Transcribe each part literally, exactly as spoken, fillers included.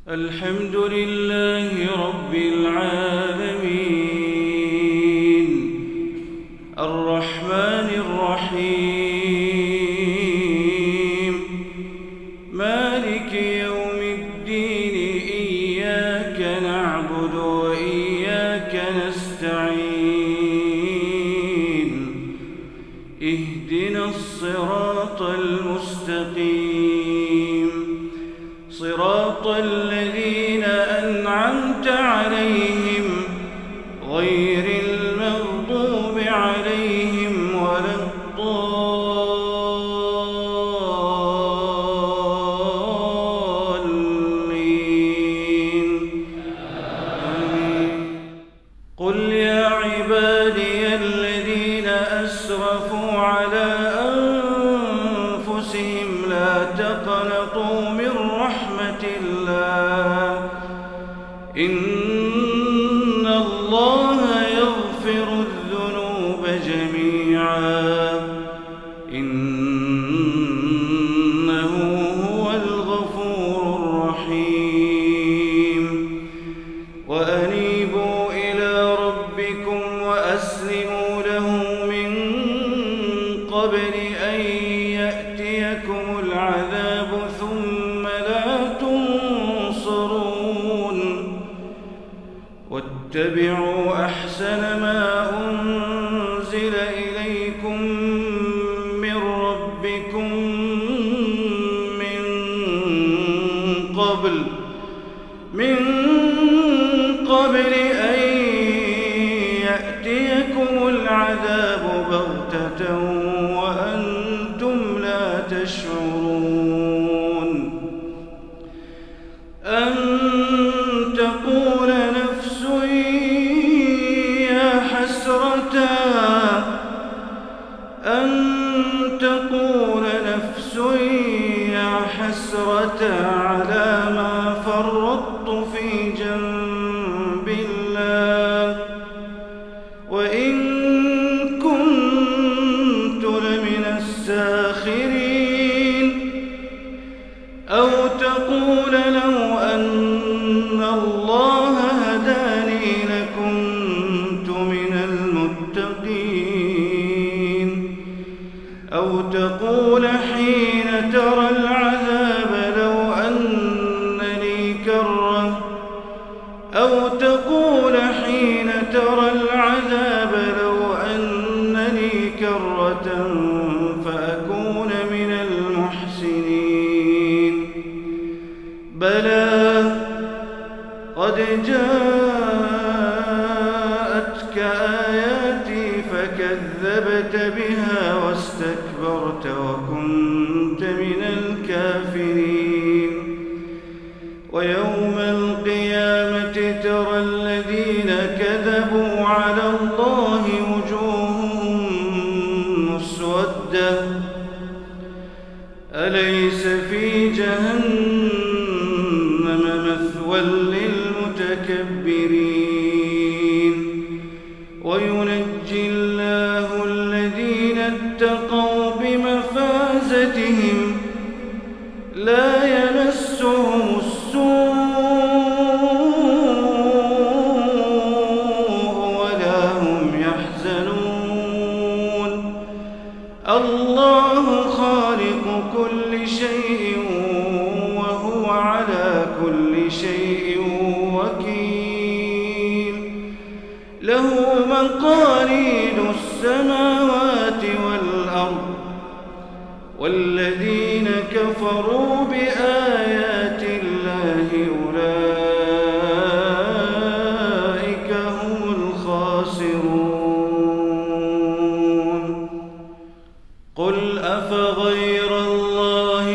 الحمد لله رب العالمين الرحمن الرحيم مالك يوم الدين إياك نعبد وإياك نستعين اهدنا الصراط المستقيم صراط الذين أنعمت عليهم غير المغضوب عليهم ولا الضالين آمين. قل يا عبادي الذين أسرفوا على أنفسهم لا تقنطوا من رحمة الله إن الله يغفر الذنوب جميعا إنه هو الغفور الرحيم وأنيبوا إلى ربكم وأسلموا له من قبل أن يأتيكم العذاب ثم لا تنصرون واتبعوا أحسن ما أنزل إليكم من ربكم من قبل من قبل أن يأتيكم العذاب بغتة وأنتم لا تشعرون أن تقول نفس يا حسرة أن تقول نفس يا حسرة على ما فرطت في جنب الله وإن كنت لمن الساخرين أو تقول لو أن الله هداني لكنت من المتقين أو تقول حين ترى العذاب لو أن لي كرة أو تقول حين ترى العذاب لو أن لي كرة فأكون من المحسنين بلى قد جاءتك آياتي فكذبت بها واستكبرت وكنت من الكافرين ويوم القيامة ترى الذين كذبوا على الله وجوههم مسودة أليس في جهنم مثوى للمتكبرين وينجي الله الذين اتقوا بمفازتهم لا يمسهم السوء ولا هم يحزنون الله خالق كل شيء وهو على كل شيء وكيل له مقاليد السماوات والأرض والذين كفروا بآيات الله أولئك هم الخاسرون قل أفغير الله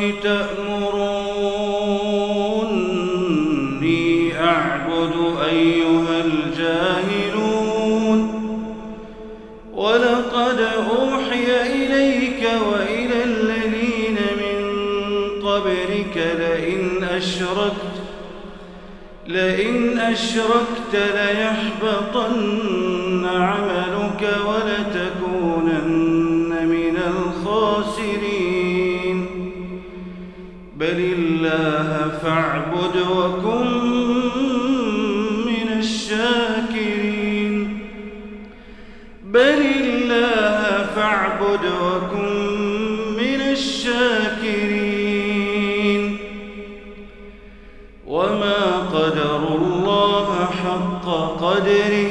تأمروني أعبد أيها الجاهلون ولقد أوحي إليك وإلى الذين من قبلك لئن أشركت لئن أشركت ليحبطن عملك ولتكونن من الخاسرين بل الله فاعبد وكن من الشاكرين بل الله فاعبد وكن من الشاكرين وما قدروا الله حق قدره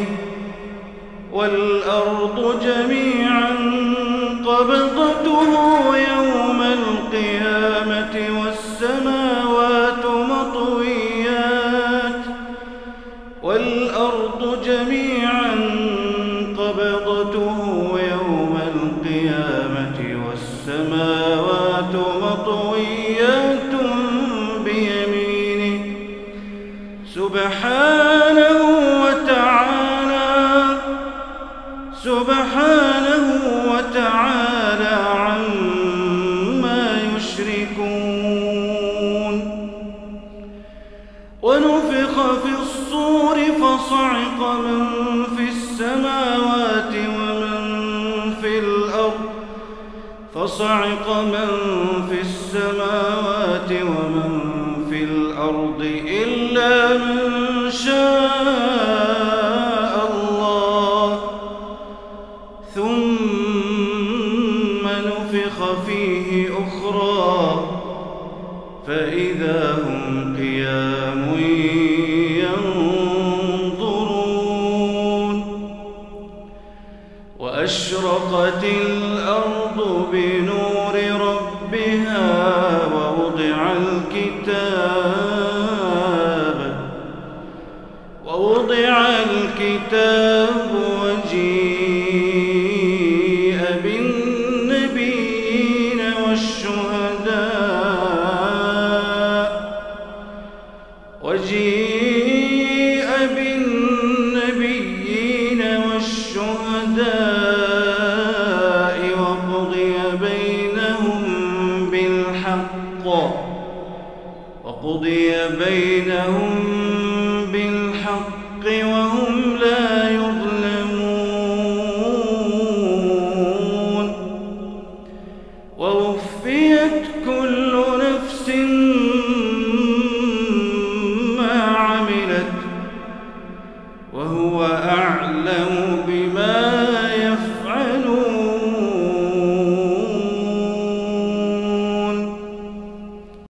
والأرض جميعا قبضته يوم القيامة والسماوات مطويات والأرض جميعا قبضته يوم القيامة والسماوات مطويات بيمينه سبحانه وتعالى سبحانه وتعالى عما يشركون ونفخ في الصور فصعق من في السماوات ومن في الأرض فصعق من في السماوات ومن في الأرض إلا من شاء الله ثم نفخ فيه أخرى فإذا هم قيام ينظرون وأشرقت الأرض بنور ربها ووضع الكتاب ووضع الكتاب وجيء بالنبيين والشهداء وجيء بالنبيين والشهداء وقضي بينهم بالحق وقضي بينهم